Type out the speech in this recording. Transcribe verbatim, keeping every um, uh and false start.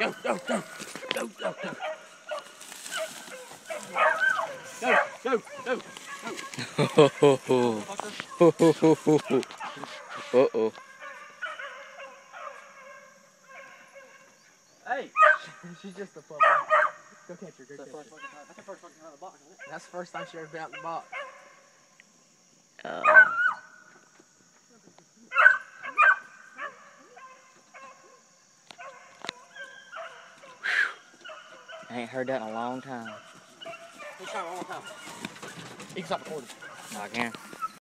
Go, go, go. Go, go, go. Go, go, go. Ho, ho, ho. Ho, ho, ho, ho, ho. Uh-oh. Hey! She's just a puppy. Go catch her, go catch her. That's the first fucking time out of the box, isn't it? That's the first time she ever been out of the box. Uh, I ain't heard that in a long time. Let's try it one more time. You can stop recording. I can.